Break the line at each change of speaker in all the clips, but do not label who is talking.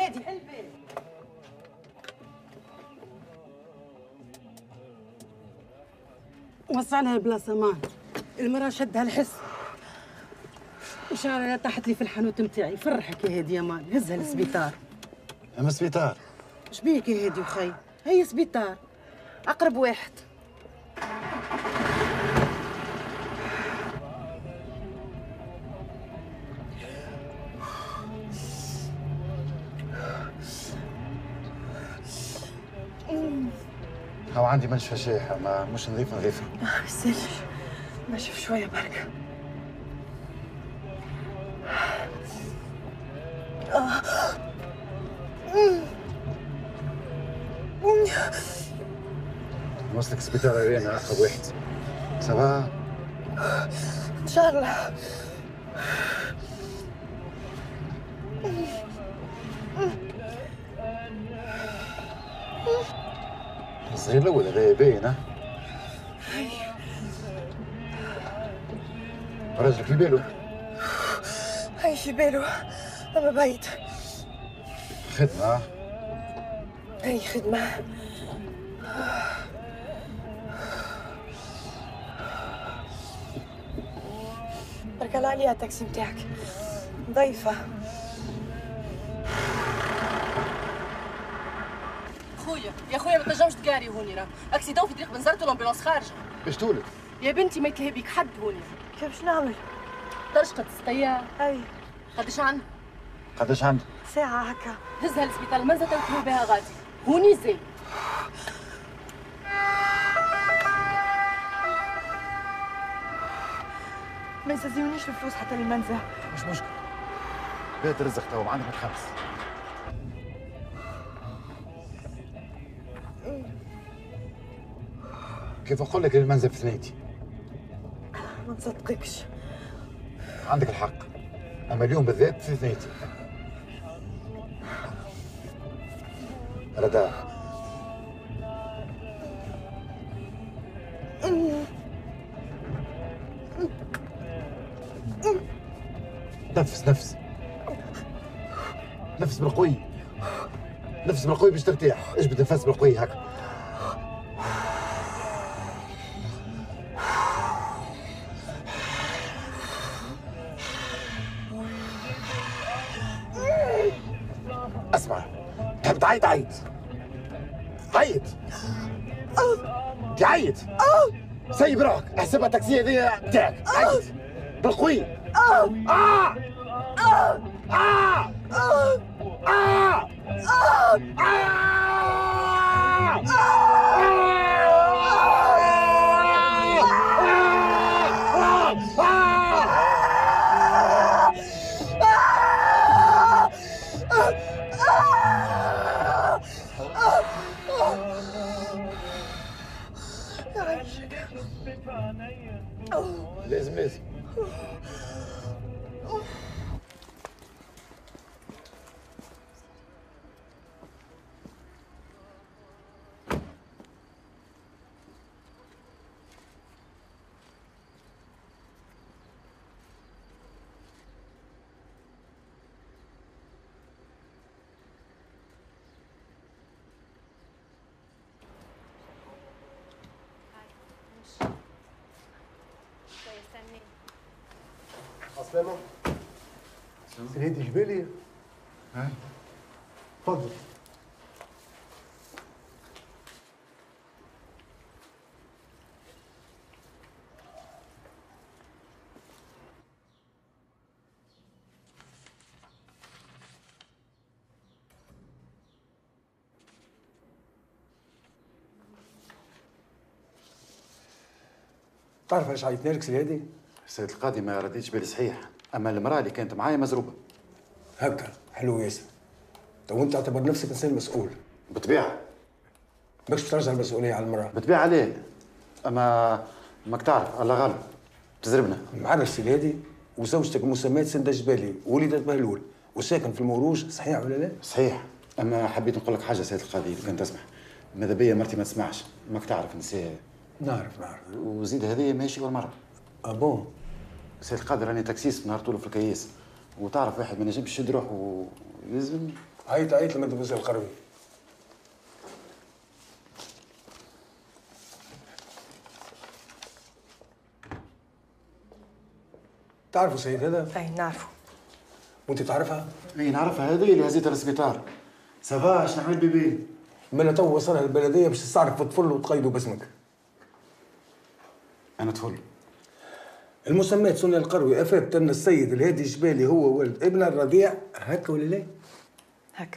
هادي البال. وصلها البلاصة مان. المرأة شدها الحس وشعرها طاحت لي في الحانوت نتاعي. فرحك يا هادي يا مان، هزها للسبيطار.
اما السبيطار
شبيك يا هادي وخي؟ هي سبيطار أقرب واحد.
هو عندي منشفى شايحة ما مش نظيفة.
سير نشف شوية برك.
نوصلك السبيطار رينا أقرب واحد. سافا؟
إن شاء الله.
الصغير الأول هذا باين ها؟ راجلك في باله؟
هاي في باله أما بايت.
خدمة؟
هاي خدمة. برك الله عليها التاكسي متاعك ضيفة. يا خويا ما تنجمش تقاري هوني راه اكسيدون في طريق بنزرت والامبولانس خارجه.
باش تولد؟
يا بنتي ما يتلهي بيك حد هوني. كيف باش نعمل؟ درجة السطية. اي قداش عندك؟
قداش عندك؟
ساعة هكا. هزها للسبيطار المنزل تنكمل بها غادي. هوني زي ما يستلزمنيش الفلوس حتى للمنزل.
مش مشكل. بيت رزق تو عندك متخبص. كيف أقول لك المنزل في ثنيتي؟
ما نصدقكش.
عندك الحق، أما اليوم بالذات في ثنيتي. ردا نفس بالقوي. نفس بالقوي باش ترتاح. اجبد نفس بالقوي هكا. اسمع، تحب تعيط عيط. عيط. تعيط. سيب روحك، احسبها تاكسي هذيا بتاعك. عيط بالقوي. لازم
عسلامة. سيدي جبالي.
هاي
تفضل. تعرف علاش عيطنا لك سي هادي؟
السيد القاضي ما رديتش بالي صحيح، اما المراه اللي كانت معايا مزروبه.
هكا حلو ياسر. تو انت تعتبر نفسك انسان مسؤول.
بالطبيعه.
ماكش ترجع المسؤوليه على المراه.
بالطبيعه عليه، اما ماك تعرف الله غالب تزربنا.
معنا السي هادي وزوجتك مسمات سندة جبالي وليدة بهلول وساكن في الموروج، صحيح ولا لا؟
صحيح، اما حبيت نقول لك حاجه سيد القاضي اذا كان تسمح. ماذا بيا مرتي ما تسمعش، ماك تعرف نساء.
نعرف.
وزيد هذه ماشي اول مره.
بون.
سيد القاضي راني تاكسيس نهار طوله في الكياس، وتعرف واحد ما نجمش يشد روحه ويلزم.
عيط لمدبوزيل القروي. تعرفوا سيد هذا؟
اي نعرفه.
وانت تعرفها؟
اي نعرفها، هذه اللي هزيتها للسبيطار. سافا اش نعمل بيبي؟
من تو وصلها البلديه باش تستعرف طفل وتقيدوا باسمك.
انا طفل.
المسمات سنة القروي افادت ان السيد الهادي الجبالي هو ولد ابن الرضيع، هكا ولا لا؟
هكا.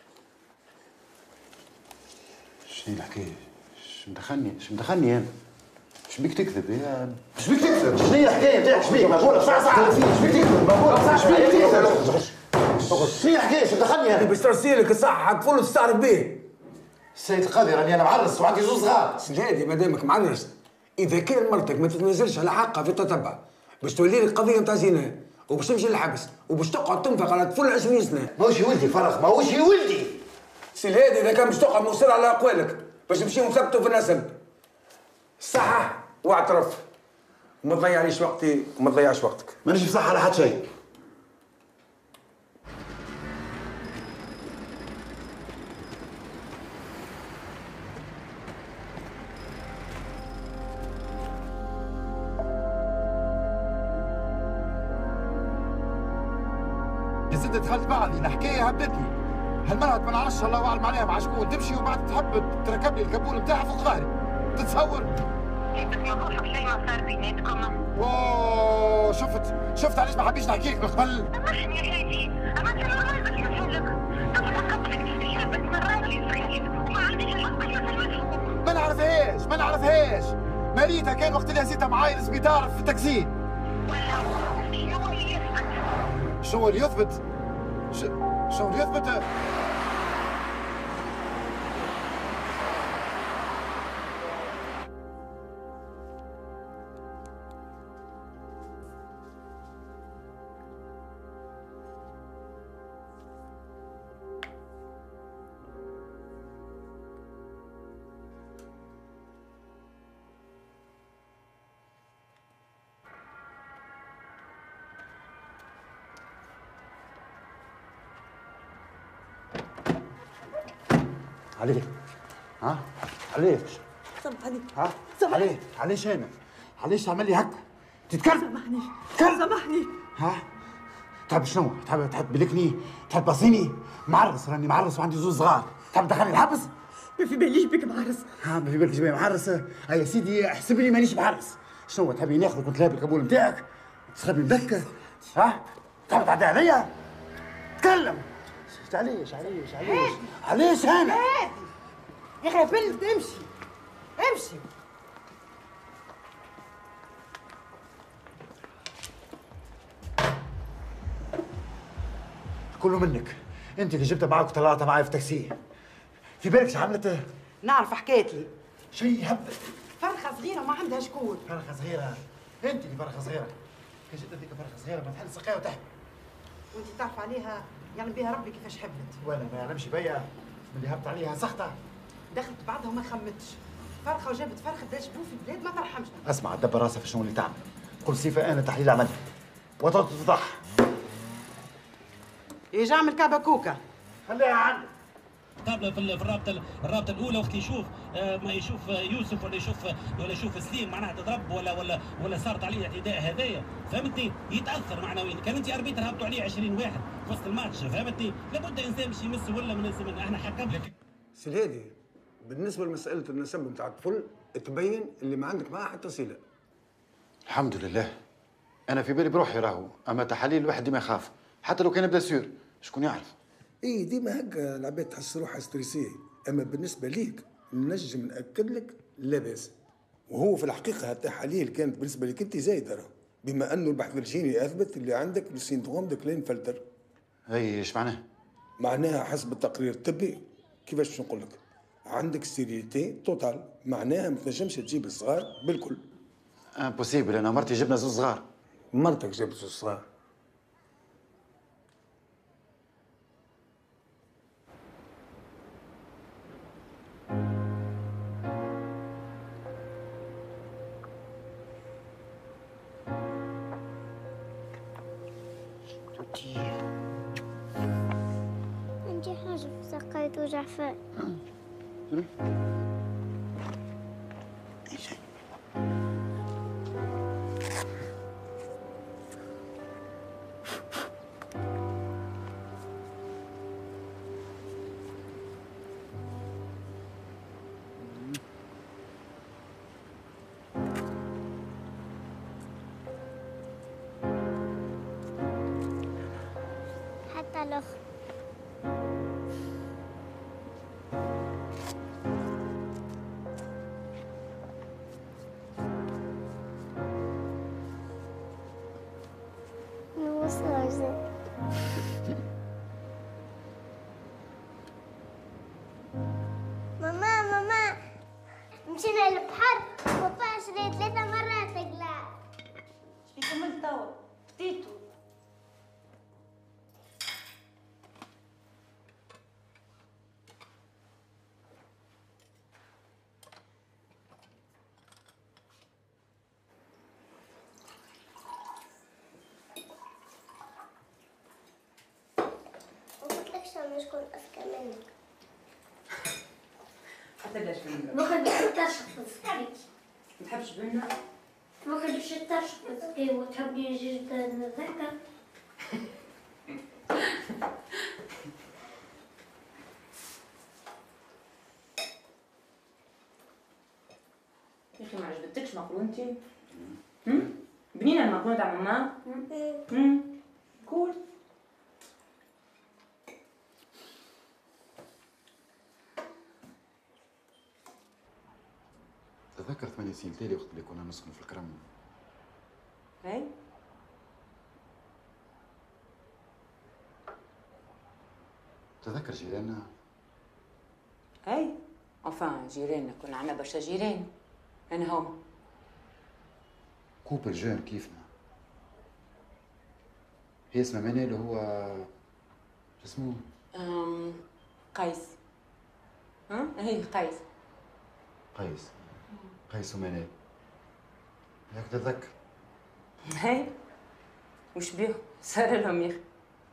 شنو الحكايه؟ اش مدخلني انا؟ اش بيك تكذب يا اش بيك تكذب؟ شنو هي الحكايه نتاعك؟ اش بيك؟ مقولك صح اش بيك تكذب؟ مقولك صح اش بيك تكذب؟ شنو هي الحكايه؟ اش مدخلني انا؟
باش ترسيلك الصح طفل وتستعرف به.
السيد القاضي راني انا معرس وعندي زوز صغار.
سيدي مادامك معرس، اذا كان مرتك ما تتنازلش على حقها في التتبع باش تولي لك قضيه نتاع زنا وباش تمشي للحبس وباش تقعد تنفق على طفل 20 سنه.
ماهوش ولدي فرغ، ماهوش ولدي.
سي الهادي اذا كان باش تقعد مصر على اقوالك باش نمشيو نثبتوا في النسب. صحح واعترف وما تضيعليش وقتي وما تضيعش وقتك.
مانيش بصح على حد شيء. زدت دخلت بعضي الحكايه هبتني. هالمرة ما نعرفش الله اعلم عليها مع شكون تمشي وبعد تحب تركب لي الكابول نتاعها فوق ظهري. تتصور؟
ما خوفك شيء ما صار بيناتكم.
اوه شفت علاش ما حبيتش نحكي لك من قبل؟
سامحني يا حياتي، اما انت ما عرفتش نسالك. طفل قبلك شربت مرات لي صغير وما عنديش الحق باش نسلمك.
ما نعرفهاش. مريتها كان وقت اللي هزيتها معايا للسبيطار في التاكسي. شنو اللي يثبت؟ شنو اللي يثبت؟ عليه ها؟ عليش؟
سامحني.
ها؟
سامحني.
عليه؟ علاش انا؟ علاش تعمل لي هكا؟ تتكلم؟
سامحني.
تكلم؟
سامحني.
ها؟ تحب شنو؟ تحب بلكني؟ تحب باصيني؟ معرس راني معرس وعندي زوز صغار، تحب تدخلني الحبس؟
ما في باليش بك معرس.
ها ما في بالك جاي معرس؟ يا سيدي احسب لي مانيش محرس. شنو تحبني ناخذك وتلعب الكابول نتاعك؟ تخبي مذكر؟ ها؟ تحب تعدي عليا؟ تكلم. علاش انا؟
يا اخي بنت امشي.
كله منك، انت اللي جبتها معاك وطلعتها معايا في التاكسي. في بالك عملت؟
نعرف حكيت لي
شيء هبل.
فرخه صغيره ما عندها شكون.
فرخه صغيره؟ انت اللي فرخه صغيره. كان جدتك فرخه صغيره ما تحل سقايه وتحت.
وانت تعرف عليها يعلم بها ربي كيفاش حبلت.
ولا ما يعلمش بيا اللي هبت عليها سخطه.
دخلت بعدها وما خمتش. فرخه وجابت فرخه باش بو في البلاد ما ترحمش.
اسمع دبر راسها في شنو اللي تعمل. قل سيفا انا تحليل عملها وتتفضح.
يجي اعمل كعبه كوكا.
خليها عندك.
قابله في الرابطه الاولى وقت يشوف ما يشوف يوسف ولا يشوف سليم معناها تضرب ولا صارت عليه اعتداء هذايا، فهمتني؟ يتاثر معنويا. كان انت اربيتر هبطوا عليه 20 واحد في وسط الماتش، فهمتني؟ لابد انسان باش يمس ولا من يمس منه. احنا حكم لك.
سي الهادي بالنسبه لمساله النسب نتاع الطفل تبين اللي ما عندك معاه حتى صله.
الحمد لله. انا في بالي بروحي راهو، اما تحاليل الواحد ديما يخاف حتى لو كان بلا سور. شكون يعرف؟
اي ديما هكا العباد تحس روحها ستريسيه، اما بالنسبه ليك نجم ناكد لك لا باس. وهو في الحقيقه التحاليل كانت بالنسبه لك انت زايده، بما انه البحث الجيني اثبت اللي عندك السيندروم دو كلين فلتر.
اي ايش معناه؟
معناها حسب التقرير الطبي كيفاش نقول لك عندك ستيريليتي توتال، معناها ما تنجمش تجيب الصغار بالكل.
امبوسيبل، انا مرتي جبنا زوج صغار.
مرتك جابت زوج صغار.
انت حاجة في ساقي توجع فيا.
أي شيء.
حتى الأخر. ماما مشينا للبحر وبابا شري 3 مرات قلاع.
شبيكم من توا بديتوا؟
شكون أذكى منك؟
حتى بلاش بنة.
ما خدش تشخص.
ما تحبش بنة؟
ما خدش تشخص. ايوا تحبني جدا ذكر.
يا اخي ما عجبتكش مقرونتي؟ بنينة المقرونة تاع ماما؟ قول.
تذكر 8 سنين تالي وقت اللي كنا نسكنوا في الكرم.
اي
تذكر جيراننا؟
اي enfin جيراننا كنا عنا برشا جيران. انا هما
كوبل جون كيفنا. هي اسمها منال وهو شو اسمه؟
قيس. هي قيس.
قيس ومنال. هاك تتذكر؟
هاي وش بيهم؟ صار لهم يا اخي.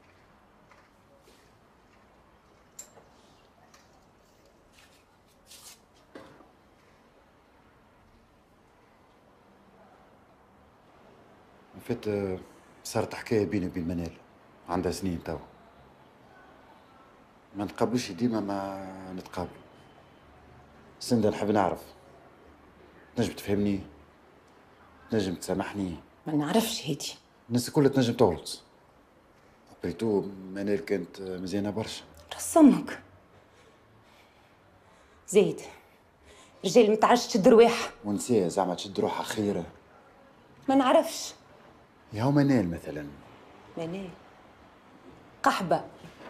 فات صارت حكايه بيني وبين منال عندها سنين توا. ما نتقابلوش ديما، ما نتقابلوا. سندا نحب نعرف تنجم تفهمني، تنجم تسامحني.
ما نعرفش هيدي.
الناس الكل تنجم تغلط. بريتو منال كانت مزيانه برشا.
رسمك زيد رجال متعرفش تشد رواح
ونساء زعما تشد روحها خيره.
ما نعرفش.
يا هو منال مثلا.
منال قحبه.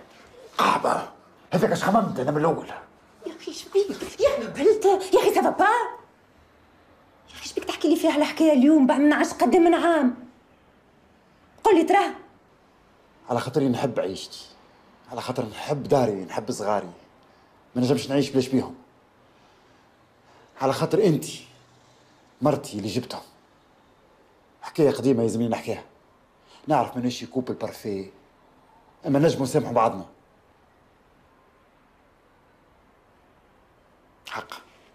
هذاك اش خممت انا من الاول.
يا اخي شبيك يا بلت يا اخي سافا با. يا اخي شبيك تحكي لي فيها الحكايه اليوم بعد ما نعرفش قدام من عام؟ قول لي تراه.
على خاطري نحب عيشتي، على خاطر نحب داري، نحب صغاري، ما نجمش نعيش بلاش بيهم. على خاطر انتي مرتي اللي جبتهم. حكايه قديمه يلزمني نحكيها. نعرف مانيش كوبل بارفي، اما نجموا نسامحوا بعضنا. حق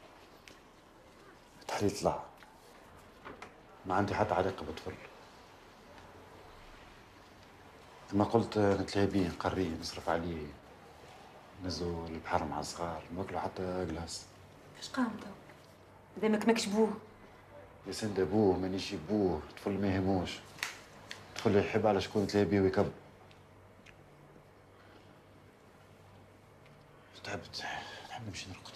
تحلي طلع ما عندي حتى علاقه بطفل. ما قلت نتلاهي بيه، نقريه، نصرف عليه، نزو البحر مع الصغار، ناكلوا حتى قلاص.
اش قام تو؟ دامك ماكش بوه.
يا سند ابوه مانيش بوه، طفل ما يهموش. طفل يحب على شكون تلاهي بيه ويكبر. تعبت، نحب نمشي نرقد.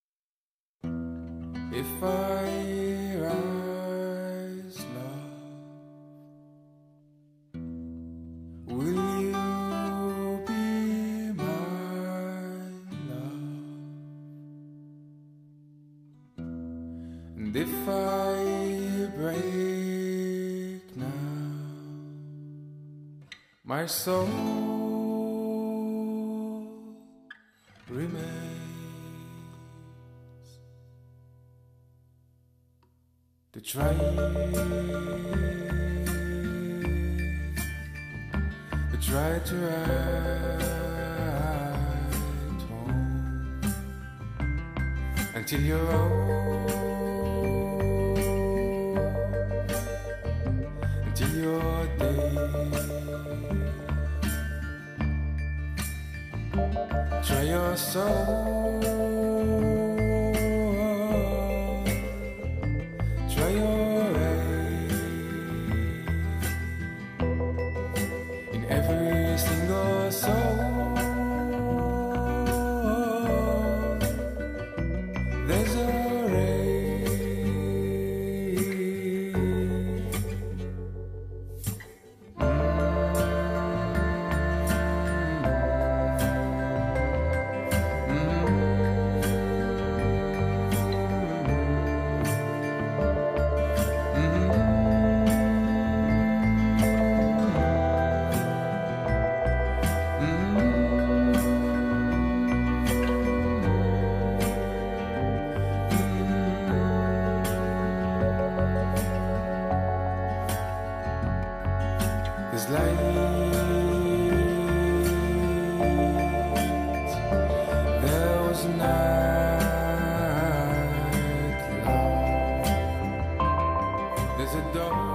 If I rise now And if I break now, my soul remains to try to ride home until you're old, until your day. Try your soul, try your in every single soul. There's a ray. There's light, there was night, love. There's a door.